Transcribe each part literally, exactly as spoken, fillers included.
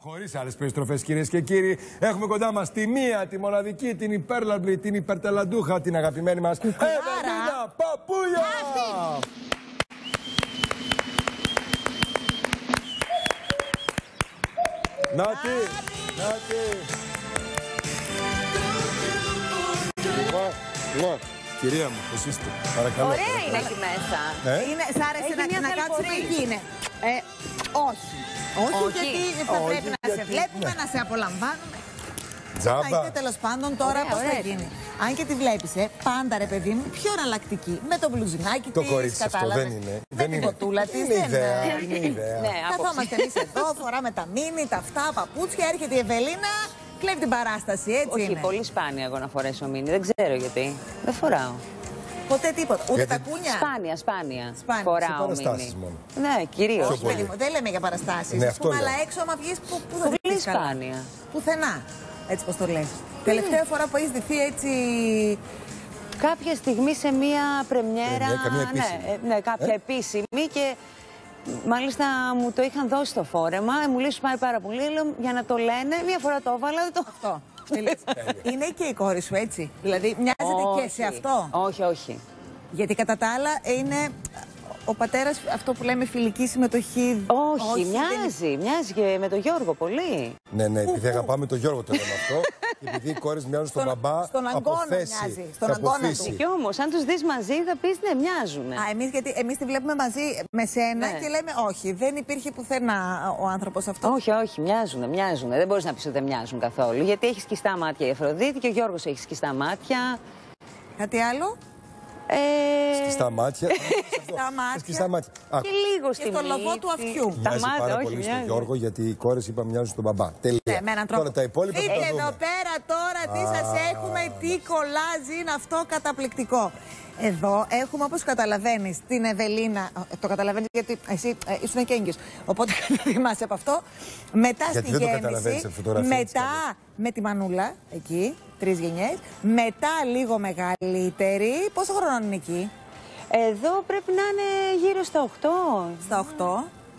Χωρίς άλλες περιστροφές, κυρίες και κύριοι, έχουμε κοντά μας τη μία, τη μοναδική, την υπέρλαμπρη, την υπερταλαντούχα, την αγαπημένη μας Ευελίνα Παπούλια! Νάτι, Νάτι. Μουα, μουα. Κυρία μου, πώς είστε, παρακαλώ. Ωραία είναι εκεί μέσα. Ε? Είναι, σ' άρεσε να, να κάτσουμε εκεί, είναι. Ε, όχι. όχι. Όχι, γιατί θα όχι, πρέπει να γιατί... σε βλέπουμε, ναι. να σε απολαμβάνουμε. Τζάμπα. Είτε τέλος πάντων τώρα πώς θα γίνει. Αν και τη βλέπεις, ε, πάντα ρε παιδί μου, πιο εναλλακτική. Με το μπλουζινάκι της, το κορίτσι αυτό δεν είναι. Με δεν την είναι. κοτούλα της. Είναι δεν ιδέα. είναι. Είναι ιδέα. Ναι, καθόμαστε εμείς εδώ, φοράμε τα μίνι, τα αυτά, παπούτσια, έρχεται η Ευελίνα, κλέβει την παράσταση, έτσι Όχι, είναι. πολύ σπάνια εγώ να φορέσω μίνι, δεν ξέρω γιατί. Δεν φοράω. Ποτέ τίποτα. Ούτε γιατί... τα κούνια. Σπάνια, σπάνια. Σπάνια. Φοράω μίνι. Μόνο. Ναι, κυρίως. Όχι, παιδί μου, δεν λέμε για παραστάσεις. Ναι, Ας πούμε, αυτό αλλά λέω. έξω, άμα βγεις, πού, πού θα Πολύ ντυθείς καλά? σπάνια. Πουθενά. Έτσι πως το λες. Τελευταία φορά που έχεις ντυθεί έτσι. Κάποια στιγμή σε μία πρεμιέρα. Ε, καμία επίσημη. Ναι, ναι, κάποια Ε? επίσημη και μάλιστα μου το είχαν δώσει το φόρεμα. Μου λέει σου πάει πάρα πολύ. Λέω για να το λένε. Μία φορά το έβαλα. Δεν το... Αυτό. Είναι και η κόρη σου έτσι. Δηλαδή μοιάζεται όχι. και σε αυτό. Όχι, όχι. Γιατί κατά τα άλλα είναι ο πατέρας, αυτό που λέμε φιλική συμμετοχή. Όχι, όχι μοιάζει. δεν... Μοιάζει και με τον Γιώργο πολύ. Ναι, ναι, επειδή αγαπάμε τον Γιώργο το λέμε αυτό. Και επειδή οι κόρες μοιάζουν στον μπαμπά. Στον από αγκώνα θέση, μοιάζει. Στον από αγκώνα φύση. του. Κι όμως, αν τους δεις μαζί θα πεις ναι, μοιάζουν. Α, εμείς, γιατί εμείς τη βλέπουμε μαζί με σένα Ναι. και λέμε όχι, δεν υπήρχε πουθενά ο άνθρωπος αυτό. Όχι, όχι, μοιάζουν, μοιάζουν. Δεν μπορείς να πεις ότι δεν μοιάζουν καθόλου. Γιατί έχει σκιστά μάτια η Αφροδίτη και ο Γιώργος έχει σκιστά μάτια. Κάτι άλλο? Ε... Σκιστά μάτια. Σκιστά μάτια. Σκιστά μάτια. Και λίγο στη Και στο μύτη. λογό του αυτιού. Τα Μοιάζει μάτια, πάρα όχι, πολύ στον μοιάζει. Γιώργο, γιατί οι κόρες είπα μοιάζουν στον μπαμπά. Τελεία. Ναι, με έναν τρόπο. Τώρα τα υπόλοιπα θα Δείτε τα εδώ δούμε. πέρα τώρα τι σας έχουμε, τι κολλάζ είναι αυτό καταπληκτικό. Εδώ έχουμε, όπως καταλαβαίνεις, την Ευελίνα. Το καταλαβαίνεις γιατί εσύ ε, ήσουν και έγκυος. Οπότε θυμάσαι από αυτό. Μετά Γιατί στη δεν το γέννηση. καταλαβαίνεις σε φωτογραφία, έτσι Μετά με τη Μανούλα, εκεί, τρεις γενιές. Μετά λίγο μεγαλύτερη. Πόσο χρόνο είναι εκεί? Εδώ πρέπει να είναι γύρω στα οκτώ. Στα οκτώ.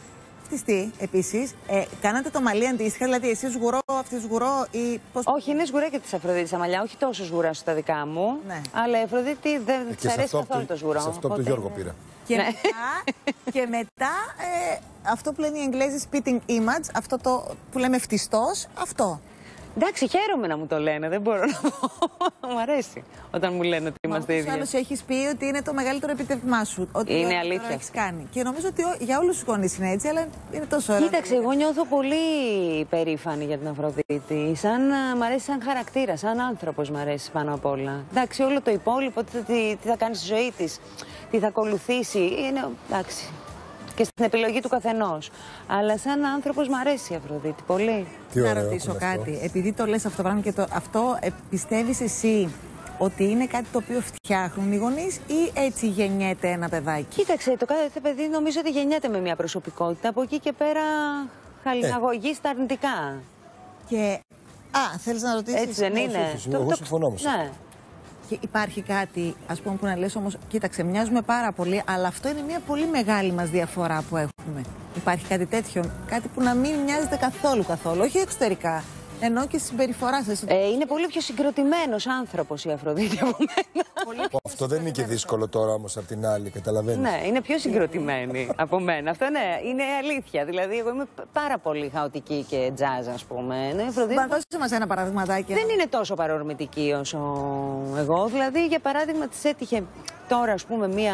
Φτιστή επίσης. Ε, κάνατε το μαλλί αντίστοιχα, δηλαδή εσύ σγουρό, αυτή σγουρό ή πώς. Όχι, είναι σγουρά της Αφροδίτης τα μαλλιά, όχι τόσο σγουρά στα δικά μου. Ναι. Αλλά η Αφροδίτη δεν Και της σε αρέσει αυτό, καθόλου από το σγουρό. σε αυτό από τον οπότε Γιώργο είναι- πήρα. Και Ναι. μετά, και μετά ε, αυτό που λένε οι Εγγλέζοι spitting image, αυτό το που λέμε φτιστός, αυτό. Εντάξει, χαίρομαι να μου το λένε, δεν μπορώ να πω. Μου αρέσει όταν μου λένε ότι είμαστε Μα ίδιοι. άλλος έχεις πει ότι είναι το μεγαλύτερο επιτεύγμά σου. Ότι Είναι τώρα αλήθεια έχεις κάνει. Και νομίζω ότι ο- για όλους τους γονείς είναι έτσι, αλλά είναι τόσο ωραίο. Κοίταξε, εγώ νιώθω πολύ περήφανη για την Αφροδίτη. Σαν, α, μ' αρέσει σαν χαρακτήρα, σαν άνθρωπος μ' αρέσει πάνω απ' όλα. Εντάξει, όλο το υπόλοιπο, τι, θα- τι, τι θα κάνει στη ζωή της, τι θα ακολουθήσει, είναι εντάξει. Και στην επιλογή του καθενός. Αλλά σαν άνθρωπος μ' αρέσει η Αφροδίτη πολύ. Τι Να ωραίο ρωτήσω που είναι αυτό. κάτι. Επειδή το λες αυτό το πράγμα και το, αυτό ε, πιστεύεις εσύ ότι είναι κάτι το οποίο φτιάχνουν οι γονείς ή έτσι γεννιέται ένα παιδάκι? Κοίταξε, το κάθε παιδί νομίζω ότι γεννιέται με μια προσωπικότητα. Από εκεί και πέρα χαλιναγωγεί στα αρνητικά. Και. Α, θέλεις να ρωτήσεις? Έτσι δεν Όχι, είναι. όχι, εγώ συμφωνώ με Ναι. Και υπάρχει κάτι, ας πούμε, που να λες όμως, κοίταξε, μοιάζουμε πάρα πολύ, αλλά αυτό είναι μια πολύ μεγάλη μας διαφορά που έχουμε. Υπάρχει κάτι τέτοιο, κάτι που να μην μοιάζεται καθόλου καθόλου, όχι εξωτερικά, ενώ και στη συμπεριφορά σας. Ε, είναι πολύ πιο συγκροτημένος άνθρωπος η Αφροδίτη από μένα. Αυτό δεν είναι και δύσκολο τώρα όμως απ' την άλλη, καταλαβαίνεις. Ναι, είναι πιο συγκροτημένη από μένα. Αυτό ναι, είναι αλήθεια. Δηλαδή, εγώ είμαι πάρα πολύ χαοτική και τζάζ, ας πούμε. Ναι, η Αφροδίτη Μα δώσε μας ένα παραδειγματάκι. δεν είναι τόσο παρορμητική όσο εγώ. Δηλαδή, για παράδειγμα, της έτυχε τώρα, ας πούμε, μία...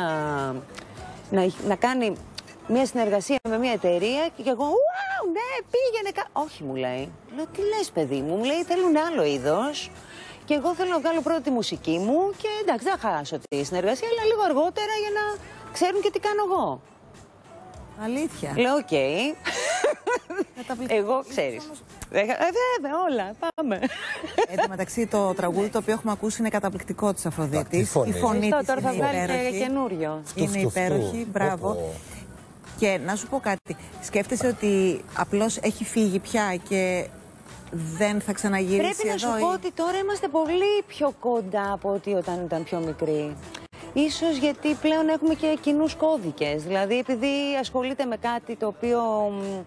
να, να κάνει μια συνεργασία με μια εταιρεία και εγώ, wow, ναι, πήγαινε κα... Όχι, μου λέει. Λέω, τι λες, παιδί μου, μου λέει, θέλουν άλλο είδος. Και εγώ θέλω να βγάλω πρώτα τη μουσική μου και εντάξει, δεν θα χάσω τη συνεργασία, αλλά λίγο αργότερα για να ξέρουν και τι κάνω εγώ. Αλήθεια. Λέω, οκ. Καταπληκτικό. Εγώ, ξέρεις. Ε, βέβαια, όλα, πάμε. Εν τω μεταξύ, το τραγούδι το οποίο έχουμε ακούσει είναι καταπληκτικό της Αφροδίτης. Η φωνή. Η φωνή Αυτό της τώρα θα είναι βγάλει και υπέροχη. καινούριο. Είναι Φτου, φτου, υπέροχη, φτου. μπράβο. Όπο. Και να σου πω κάτι. Σκέφτεσαι ότι απλώς έχει φύγει πια και δεν θα ξαναγυρίσει Πρέπει να σου εδώ, πω ή... ότι τώρα είμαστε πολύ πιο κοντά από ότι όταν ήταν πιο μικρή. Ίσως γιατί πλέον έχουμε και κοινούς κώδικες. Δηλαδή επειδή ασχολείται με κάτι το οποίο μ,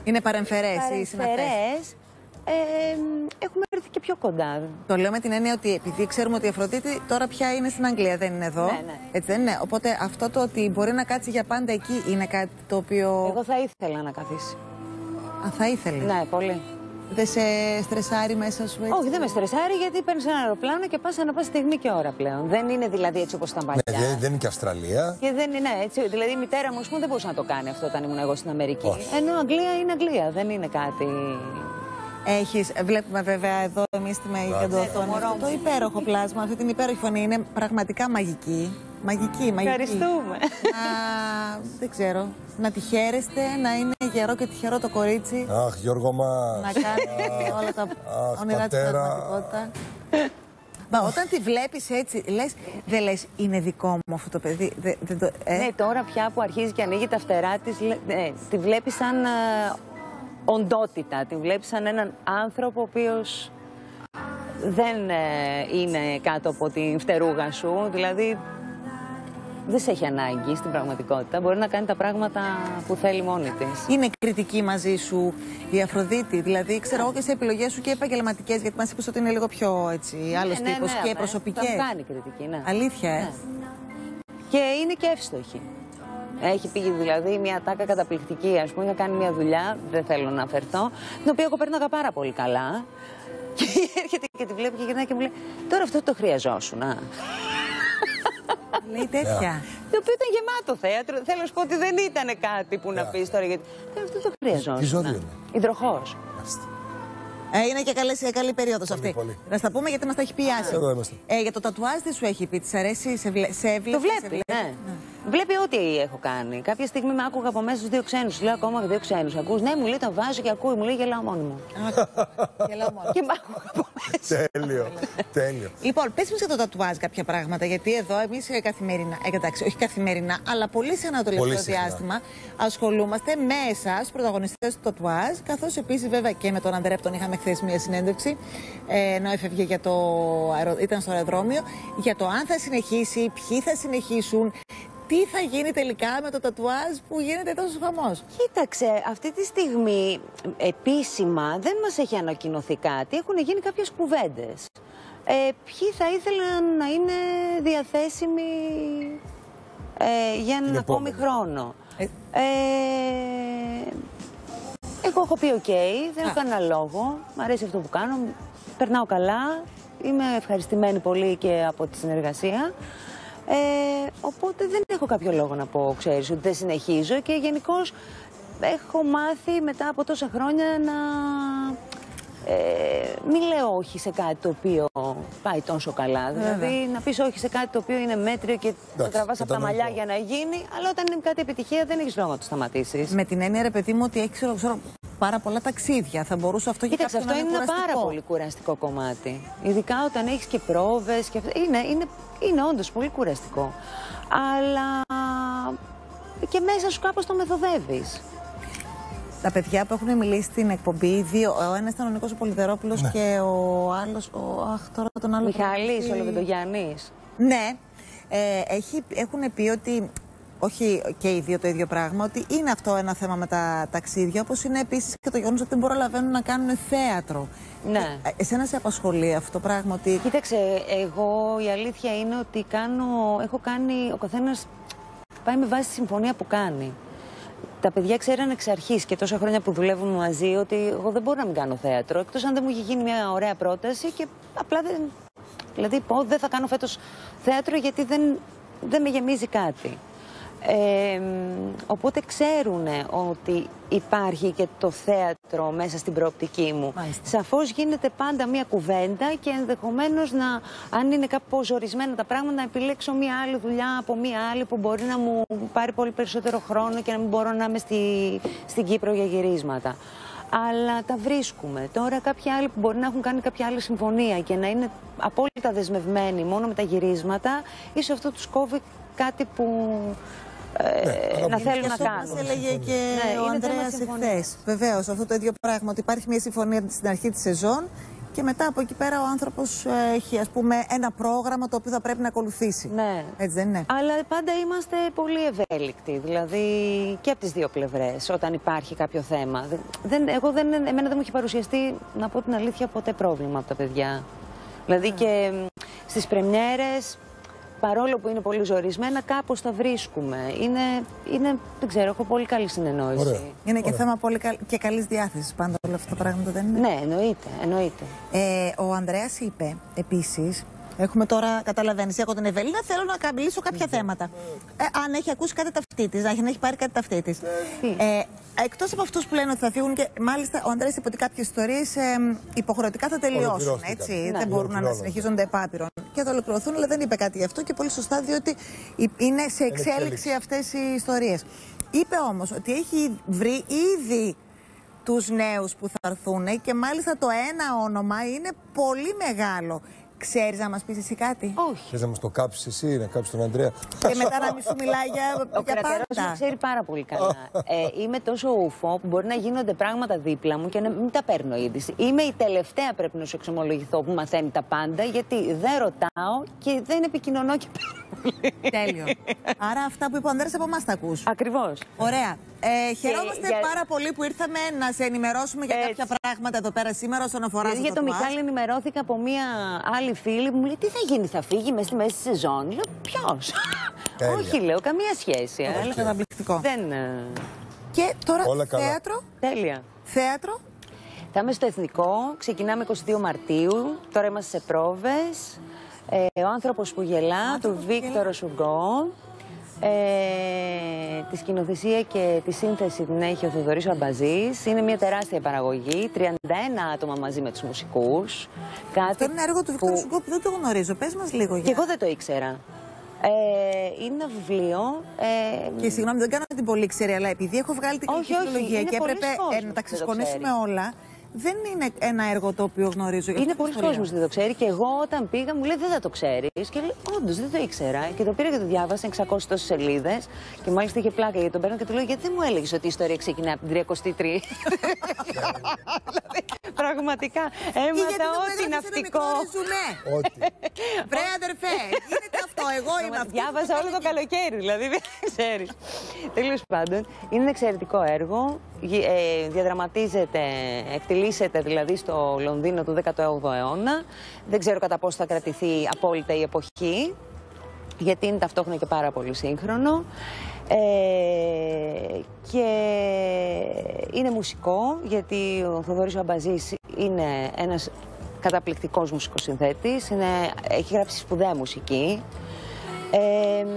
Είναι παρεμφερές οι συναφές. Ε, έχουμε έρθει και πιο κοντά. Το λέω με την έννοια ότι επειδή ξέρουμε ότι η Αφροδίτη τώρα πια είναι στην Αγγλία, δεν είναι εδώ. Ναι, ναι. Έτσι δεν είναι. Οπότε αυτό το ότι μπορεί να κάτσει για πάντα εκεί είναι κάτι το οποίο. Εγώ θα ήθελα να καθίσει. Α, θα ήθελε. Ναι, πολύ. Δεν σε στρεσάρει μέσα σου έτσι? Όχι, δεν με στρεσάρει γιατί παίρνει ένα αεροπλάνο και πα ανά πάσα στιγμή και ώρα πλέον. Δεν είναι δηλαδή έτσι όπως ήταν παλιά. Ναι, δεν είναι και Αυστραλία. Και δεν είναι έτσι. Δηλαδή η μητέρα μου πούμε, δεν μπορούσε να το κάνει αυτό όταν ήμουν εγώ στην Αμερική. Όχι. Ενώ Αγγλία είναι Αγγλία, δεν είναι κάτι. Έχεις, βλέπουμε βέβαια εδώ εμείς στη μεγαλύτερη οθόνη αυτό το υπέροχο πλάσμα, αυτή την υπέροχη φωνή είναι πραγματικά μαγική. Μαγική, μαγική. Ευχαριστούμε. Να, δεν ξέρω, να τη χαίρεστε, να είναι γερό και τυχερό το κορίτσι. Αχ, Γιώργο μας. Να κάνει όλα τα Αχ, όνειρά της πατέρα. πραγματικότητα. Μα όταν τη βλέπεις έτσι, λες, δεν λες είναι δικό μου αυτό το παιδί. Δε, δε, το, ε? Ναι, τώρα πια που αρχίζει και ανοίγει τα φτερά της, ναι, τη βλέπεις σαν ε, οντότητα. Τη βλέπεις σαν έναν άνθρωπο ο οποίος δεν ε, είναι κάτω από την φτερούγα σου. Δηλαδή δεν σε έχει ανάγκη στην πραγματικότητα. Μπορεί να κάνει τα πράγματα που θέλει μόνη της. Είναι κριτική μαζί σου η Αφροδίτη? Δηλαδή, ξέρω εγώ και σε επιλογές σου και επαγγελματικές, γιατί μας είπες ότι είναι λίγο πιο έτσι, άλλος ναι, τύπος ναι, και ναι, προσωπικές. Θα μου κάνει κριτική, ναι. Αλήθεια, ε. Ναι. Και είναι και εύστοχη. Έχει πει δηλαδή μια τάκα καταπληκτική, ας πούμε, να κάνει μια δουλειά, δεν θέλω να αφαιρθώ, την οποία εγώ πέρναγα πάρα πολύ καλά. Και έρχεται και τη βλέπει και γυρνάει και μου λέει: τώρα αυτό το χρειαζόσουν. Α. Λέει τέτοια. Το οποίο ήταν γεμάτο θέατρο. Θέλω να σου πω ότι δεν ήταν κάτι που να πει τώρα. Γιατί αυτό το χρειαζόσουν. Τι ζώδιο είναι? Υδροχόος. Ε, είναι και καλές, καλή περίοδος αυτή. Πολύ. Να στα πούμε γιατί μας τα έχει πιάσει. Εδώ είμαστε. Ε, για το τατουάζ τι σου έχει πει, της αρέσει, σε, βλέ, σε βλέπει? Το βλέπει, σε βλέπει. ναι. ναι. Βλέπει ό,τι έχω κάνει. Κάποια στιγμή με άκουγα από μέσα στους δύο ξένους. Λέω ακόμα δύο ξένους. Ακούς, ναι, μου λέει το βάζω και ακούει, μου λέει γελάω μόνη μου. Γελάω μόνο. Και με άκουγα από μέσα. Τέλειο. Τέλειο. Λοιπόν, πες μας για το τατουάζ κάποια πράγματα, γιατί εδώ εμείς καθημερινά, ε, εντάξει, όχι καθημερινά, αλλά πολύ συχνά το τελευταίο διάστημα ασχολούμαστε με εσάς, πρωταγωνιστές του τατουάζ, καθώς επίσης βέβαια και με τον Ανδρέα, τον είχαμε χθες μία συνέντευξη, ε, ενώ έφευγε για το αερο... ήταν στο αεροδρόμιο, για το αν θα συνεχίσει, ποιοι θα συνεχίσουν. Τι θα γίνει τελικά με το τατουάζ που γίνεται τόσο χαμός? Κοίταξε, αυτή τη στιγμή επίσημα δεν μας έχει ανακοινωθεί κάτι. Έχουν γίνει κάποιες κουβέντες. Ε, ποιοι θα ήθελαν να είναι διαθέσιμοι ε, για έναν ακόμη χρόνο. Ε, ε, εγώ έχω πει οκ, okay, δεν έχω κανένα λόγο. Μ' αρέσει αυτό που κάνω, περνάω καλά. Είμαι ευχαριστημένη πολύ και από τη συνεργασία. Ε, οπότε δεν έχω κάποιο λόγο να πω, ξέρεις, ότι δεν συνεχίζω και γενικώς έχω μάθει μετά από τόσα χρόνια να ε, μην λέω όχι σε κάτι το οποίο πάει τόσο καλά. Βέβαια. Δηλαδή να πεις όχι σε κάτι το οποίο είναι μέτριο και να τραβάς από τα μαλλιά για να γίνει, αλλά όταν είναι κάτι επιτυχία δεν έχεις λόγο να το σταματήσεις. Με την έννοια, ρε παιδί μου, ότι έχει ξέρω, ξέρω, πάρα πολλά ταξίδια. Θα μπορούσε αυτό για Κοίταξε, κάποιον αυτό να είναι είναι ένα πάρα πολύ κουραστικό κομμάτι. Ειδικά όταν έχεις και πρόβες και αυτά. Είναι, είναι, είναι όντως πολύ κουραστικό. Αλλά και μέσα σου κάπως το μεθοδεύεις. Τα παιδιά που έχουν μιλήσει στην εκπομπή, δύο, ο ένας ήταν ο Νίκος ο Πολυδερόπουλος, ναι, και ο άλλος, ο, αχ, τώρα τον άλλο... Μιχάλης, ο Λεβεντογιάννης. Ναι, ε, έχει, έχουν πει ότι, όχι και οι δύο το ίδιο πράγμα, ότι είναι αυτό ένα θέμα με τα ταξίδια, όπως είναι επίσης και το γεγονός ότι δεν προλαβαίνουν να κάνουν θέατρο. Ναι. Ε, εσένα σε απασχολεί αυτό το πράγμα? Ότι... Κοίταξε, εγώ η αλήθεια είναι ότι κάνω, έχω κάνει, ο καθένας πάει με βάση τη συμφωνία που κάνει. Τα παιδιά ξέραν εξ αρχής και τόσα χρόνια που δουλεύουμε μαζί ότι εγώ δεν μπορώ να μην κάνω θέατρο, εκτός αν δεν μου είχε γίνει μια ωραία πρόταση και απλά δεν... Δηλαδή πω δεν θα κάνω φέτος θέατρο γιατί δεν, δεν με γεμίζει κάτι. Ε, οπότε ξέρουν ότι υπάρχει και το θέατρο μέσα στην προοπτική μου. Μάλιστα. Σαφώς γίνεται πάντα μια κουβέντα και ενδεχομένως να, αν είναι κάπως ορισμένα τα πράγματα, να επιλέξω μια άλλη δουλειά από μια άλλη που μπορεί να μου πάρει πολύ περισσότερο χρόνο και να μην μπορώ να είμαι στη, στην Κύπρο για γυρίσματα. Αλλά τα βρίσκουμε. Τώρα κάποιοι άλλοι που μπορεί να έχουν κάνει κάποια άλλη συμφωνία και να είναι απόλυτα δεσμευμένοι μόνο με τα γυρίσματα, ίσως αυτό τους κόβει κάτι που... Ε, να θέλουν να κάνουν. Αυτό μας έλεγε και ναι, ο Ανδρέας εχθές. Βεβαίως, αυτό το ίδιο πράγμα, ότι υπάρχει μια συμφωνία στην αρχή της σεζόν και μετά από εκεί πέρα ο άνθρωπος έχει, ας πούμε, ένα πρόγραμμα το οποίο θα πρέπει να ακολουθήσει. Ναι. Έτσι δεν είναι? Αλλά πάντα είμαστε πολύ ευέλικτοι, δηλαδή και από τις δύο πλευρές, όταν υπάρχει κάποιο θέμα. Δεν, εγώ δεν, εμένα δεν μου έχει παρουσιαστεί, να πω την αλήθεια, ποτέ πρόβλημα από τα παιδιά. Δηλαδή yeah. και στις πρεμιέρες, παρόλο που είναι πολύ ζορισμένα, κάπως τα βρίσκουμε. Είναι, είναι, δεν ξέρω, έχω πολύ καλή συνεννόηση. Ωραία. Είναι και Ωραία. θέμα πολύ καλ... και καλής διάθεσης πάντα όλα αυτά τα πράγματα, δεν είναι? Ναι, εννοείται, εννοείται. Ε, ο Ανδρέας είπε επίσης, έχουμε τώρα, καταλαβαίνεις, έχω την Ευελίνα, θέλω να μιλήσω κάποια θέματα. Ε, αν έχει ακούσει κάτι ταυτίτης, αν έχει πάρει κάτι ταυτίτης. Ε, εκτός από αυτούς που λένε ότι θα φύγουν, και μάλιστα ο Ανδρέας είπε ότι κάποιες ιστορίες ε, υποχρεωτικά θα τελειώσουν. Έτσι, ναι. δεν μπορούν να συνεχίζονται επάπειρον. Και θα ολοκληρωθούν, αλλά δεν είπε κάτι γι' αυτό και πολύ σωστά, διότι είναι σε εξέλιξη αυτές οι ιστορίες. Είπε όμως ότι έχει βρει ήδη τους νέους που θα έρθουν και μάλιστα το ένα όνομα είναι πολύ μεγάλο. Ξέρεις να μας πεις εσύ κάτι? Όχι. Θες να μας το κάψεις εσύ, να κάψεις τον Ανδρέα? Και μετά να μην σου μιλάει για, Ο για κρατερός πάντα. με ξέρει πάρα πολύ καλά. ε, είμαι τόσο ούφο που μπορεί να γίνονται πράγματα δίπλα μου και να μην τα παίρνω είδηση. Είμαι η τελευταία, πρέπει να σου εξομολογηθώ, που μαθαίνει τα πάντα, γιατί δεν ρωτάω και δεν επικοινωνώ και πάρα πολύ. Τέλειο. Άρα αυτά που είπε ο Ανδρέας από εμάς τα ακούς. Ακριβώς. Ωραία. Ε, χαιρόμαστε για... πάρα πολύ που ήρθαμε να σε ενημερώσουμε για Έτσι. κάποια πράγματα εδώ πέρα σήμερα όσον αφορά στο Για τον Μιχάλη ενημερώθηκα από μία άλλη φίλη που μου λέει τι θα γίνει, θα φύγει μέσα στη μέση της σεζόν. Λέω ποιος? Όχι, λέω, καμία σχέση. Okay. Καταπληκτικό. Δεν... Και τώρα Όλα θέατρο. καλά. Τέλεια. Θέατρο. Θα είμαι στο Εθνικό, ξεκινάμε εικοστή δεύτερη Μαρτίου, τώρα είμαστε σε πρόβες. Ε, ο άνθρωπος που γελά, του Βίκτορο Σουγκό. Ε, τη σκηνοθεσία και τη σύνθεση την έχει ο Θοδωρής Αμπαζής. Είναι μια τεράστια παραγωγή, τριάντα ένα άτομα μαζί με τους μουσικούς. Κάτι Αυτό είναι έργο του Βίκτορα που... Σουγκό που δεν το γνωρίζω. Πες μας λίγο για... Και εγώ δεν το ήξερα. Ε, είναι ένα βιβλίο. Ε... Και συγγνώμη, δεν κάνω την πολύ ξέρη, αλλά επειδή έχω βγάλει την όχι, φιλολογία όχι, και έπρεπε ε, να τα ξεσκονίσουμε όλα, δεν είναι ένα έργο το οποίο γνωρίζω. Είναι πολλοί κόσμος δεν το ξέρει και εγώ όταν πήγα μου λέει δεν θα το ξέρεις και λέει όντως δεν το ήξερα και το πήρα και το διάβασα εξακόσιες τόσες σελίδες και μάλιστα είχε πλάκα γιατί τον παίρνω και του λέω γιατί δεν μου έλεγες ότι η ιστορία ξεκινά από την τριακοστή τρίτη. Πραγματικά έμαθα ό,τι ναυτικό. Ό,τι. Βρε αδερφέ, γίνεται αυτό, εγώ είμαι αυτή. Διάβασα όλο το καλοκαίρι, δηλαδή δεν ξέρεις. Τέλος πάντων, είναι ένα εξαιρετικό έργο. Ε, διαδραματίζεται, εκτελήσεται δηλαδή στο Λονδίνο του δέκατου έβδομου αιώνα. Δεν ξέρω κατά πόσο θα κρατηθεί απόλυτα η εποχή, γιατί είναι ταυτόχρονα και πάρα πολύ σύγχρονο. Ε, και είναι μουσικό, γιατί ο Θοδωρής Αμπαζής είναι ένας καταπληκτικός μουσικοσυνθέτης, είναι, έχει γράψει σπουδαία μουσική. Ε,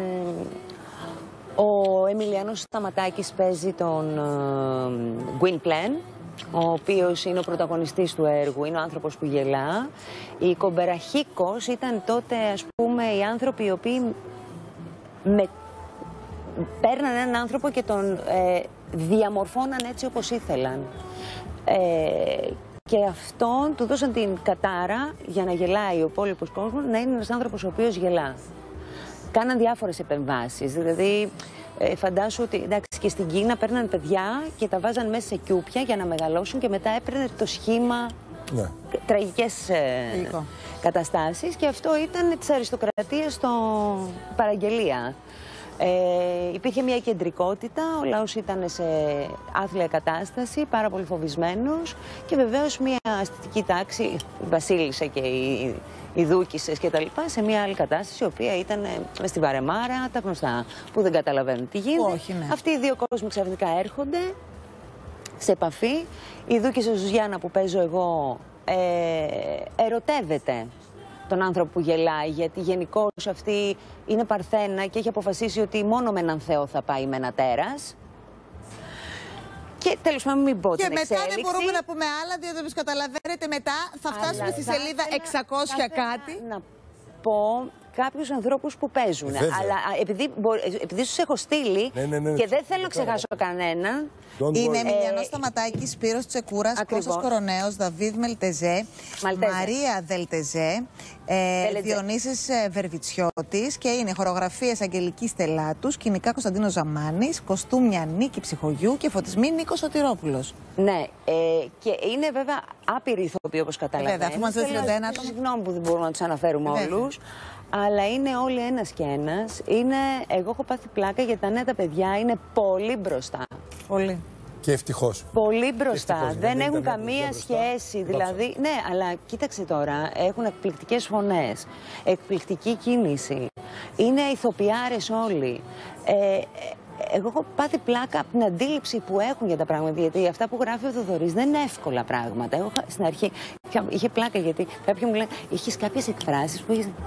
ο Εμιλιάνος Σταματάκης παίζει τον uh, Gwynplaine, ο οποίος είναι ο πρωταγωνιστής του έργου, είναι ο άνθρωπος που γελά. Η Κομπεραχίκος ήταν τότε, ας πούμε, οι άνθρωποι οι οποίοι με... παίρναν έναν άνθρωπο και τον ε, διαμορφώναν έτσι όπως ήθελαν. Ε, και αυτόν του δώσαν την κατάρα για να γελάει ο υπόλοιπος κόσμος, να είναι ένας άνθρωπος ο οποίος γελά. Κάναν διάφορες επεμβάσεις, δηλαδή ε, φαντάσου ότι εντάξει, και στην Κίνα παίρναν παιδιά και τα βάζαν μέσα σε κιούπια για να μεγαλώσουν και μετά έπαιρνε το σχήμα, ναι. Τραγικές ε, καταστάσεις και αυτό ήταν της αριστοκρατίας στο παραγγελία. Ε, υπήρχε μια κεντρικότητα, ο λαός ήταν σε άθλια κατάσταση, πάρα πολύ φοβισμένος και βεβαίως μια αστική τάξη, η βασίλισσα και οι, οι δούκισσες και τα λοιπά, σε μια άλλη κατάσταση, η οποία ήταν μες στη βαρεμάρα, τα γνωστά, που δεν καταλαβαίνουν τι γίνεται. Όχι, ναι. Αυτοί οι δύο κόσμοι ξαφνικά έρχονται σε επαφή. Η δούκισσα Ζουζιάννα που παίζω εγώ ε, ερωτεύεται τον άνθρωπο που γελάει, γιατί γενικώς αυτή είναι παρθένα και έχει αποφασίσει ότι μόνο με έναν Θεό θα πάει με ένα τέρας. Και τέλος πάντων μην πω την εξέλιξη. Και μετά δεν μπορούμε να πούμε άλλα, διότι όπως καταλαβαίνετε μετά θα φτάσουμε Αλλά στη θα σελίδα ήθελα, εξακόσια θα κάτι. να πω κάποιους ανθρώπους που παίζουν. Βέβαια. Αλλά α, επειδή, επειδή τους έχω στείλει ναι, ναι, ναι, και δεν θέλω να ναι, ξεχάσω κανέναν. Είναι Εμιλιανός Ε, Σταματάκης, Σπύρος Τσεκούρας, ακριβώς. Κώστας Κοροναίος, Δαβίδ Μελτεζέ, Μαλτέζε. Μαρία Δελτεζέ, ε, Δελετζέ. Διονύσης ε, Βερβιτσιώτης και είναι χορογραφίες Αγγελική Στελάτου, σκηνικά Κωνσταντίνος Ζαμάνης, κοστούμια Νίκη Ψυχογιού και φωτισμοί Νίκος Σωτηρόπουλος. Ναι, ε, και είναι βέβαια άπειροι ηθοποιοί όπως καταλαβαίνετε. Βέβαια, αφού μας δώσει τριάντα ένα άτομα. Συγγνώμη που δεν μπορούμε να τους αναφέρουμε Βέβαια. όλους. Αλλά είναι όλοι ένας και ένας. Είναι, εγώ έχω πάθει πλάκα γιατί τα νέα τα παιδιά είναι πολύ μπροστά. Πολύ. Και ευτυχώς. Πολύ μπροστά. Ευτυχώς, δεν γιατί έχουν τα νέα καμία παιδιά μπροστά. σχέση. Δηλαδή, ναι, αλλά κοίταξε τώρα, έχουν εκπληκτικές φωνές, εκπληκτική κίνηση. Είναι ηθοποιάρες όλοι. Ε, εγώ έχω πάθει πλάκα από την αντίληψη που έχουν για τα πράγματα. Γιατί αυτά που γράφει ο Θοδωρής δεν είναι εύκολα πράγματα. Εγώ στην αρχή είχε πλάκα γιατί κάποιοι μου λένε: έχεις κάποιες εκφράσεις που έχεις.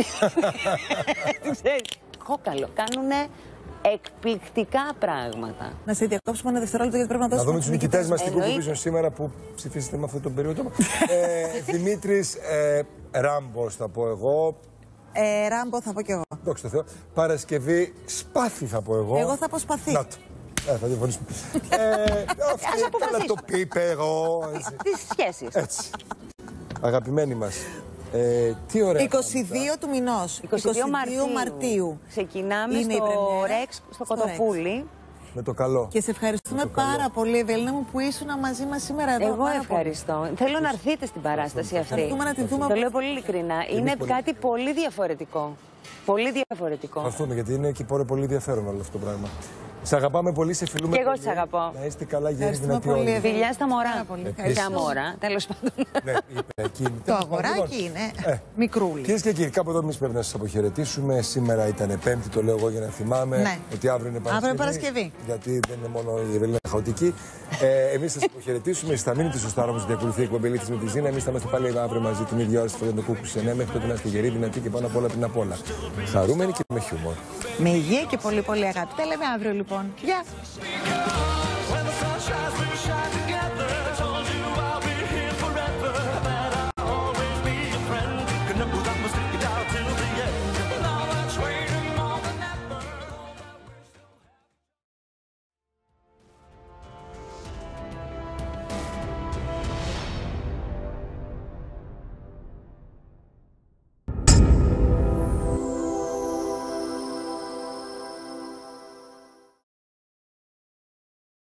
Κόκαλο. Κάνουνε εκπληκτικά πράγματα. Να σε διακόψουμε ένα δευτερόλεπτο γιατί πρέπει να Να δώσουμε. δούμε τους νικητές μας στην Εννοείται. Κούκου σήμερα που ψηφίσετε με αυτόν τον περίοδο. ε, Δημήτρης ε, Ράμπος θα πω εγώ. Ε, Ράμπο θα πω κι εγώ. Δόξα τω Θεώ. Παρασκευή Σπάθη θα πω εγώ. Εγώ θα πω Σπαθή. Να το. Ε, θα διαφωνήσουμε. ε, αυτή, καλά το είπε εγώ. Έτσι. Τις σχέσεις. Έτσι. Αγαπημένοι μας. Ε, τι ωραία. είκοσι δύο του μηνός. είκοσι δύο Μαρτίου. Ξεκινάμε Είναι η στο πρεμιέρα. Ρεξ, στο Στο Κοτοπούλι. Με το καλό. Και σε ευχαριστούμε πάρα πολύ, Ευελίνα μου, που ήσουν μαζί μας σήμερα εδώ. Εγώ πάρα ευχαριστώ. Θέλω να έρθετε στην παράσταση αυτή. Ευχαριστούμε να τη δούμε. Το λέω πολύ ειλικρινά. Είναι πολύ. κάτι πολύ διαφορετικό. Πολύ διαφορετικό. Θα έρθουμε γιατί είναι και πολύ, πολύ ενδιαφέρον όλο αυτό το πράγμα. Σε αγαπάμε πολύ, σε φιλούμε. Και εγώ πολύ. σε αγαπώ. Να είστε καλά, γέροι Ευχαριστούμε δυνατοί πολύ, όλοι. Ευελίνα. Φιλιά στα μωρά. Πάρα πολύ. Ποια Ευχαριστώ. μωρά, τέλος πάντων. Ναι, είπε εκείνη. Το αγοράκι είναι Ε. μικρούλι. Κυρίες και κύριοι, κάπου εδώ εμείς πρέπει να σας αποχαιρετήσουμε. Σήμερα ήταν Πέμπτη, το λέω εγώ για να θυμάμαι Ναι. ότι αύριο είναι Παρασκευή. Αύριο είναι Παρασκευή. Γιατί δεν είναι μόνο η Ευελίνα χαοτική. Ε, εμείς θα σας αποχαιρετήσουμε. Εσείς θα μείνετε στο Στάρο μας, διακολουθεί η εκπομπή Λίθης με τη Ζήνα. Εμείς θα είμαστε πάλι αύριο μαζί την ίδια ώρα στο Φωτεινό Κούκου στις εννιά. Μέχρι τότε να είστε γεροί, δυνατοί και πάνω απ' όλα πριν απ' όλα. Χαρούμενοι και με χιούμορ. Με υγεία και πολύ πολύ αγάπη. Τα λέμε αύριο λοιπόν. Γεια! When the sun shines, we shine together.